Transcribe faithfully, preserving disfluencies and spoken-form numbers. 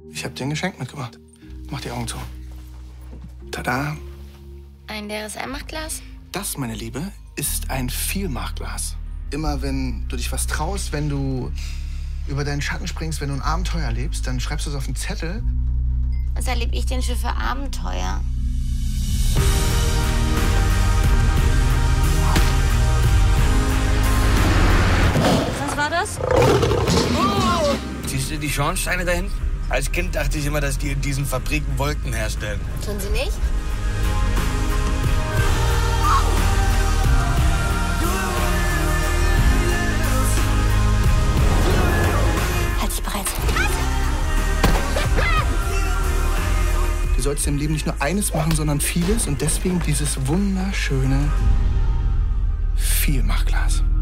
Ich habe dir ein Geschenk mitgebracht. Mach die Augen zu. Tada! Ein leeres Einmachglas? Das, meine Liebe, ist ein Vielmachglas. Immer wenn du dich was traust, wenn du über deinen Schatten springst, wenn du ein Abenteuer erlebst, dann schreibst du es auf einen Zettel. Was erlebe ich denn schon für Abenteuer? Was war das? Oh! Siehst du die Schornsteine da hinten? Als Kind dachte ich immer, dass die in diesen Fabriken Wolken herstellen. Tun sie nicht? Halt dich bereit. Du sollst im Leben nicht nur eines machen, sondern vieles. Und deswegen dieses wunderschöne Vielmachglas.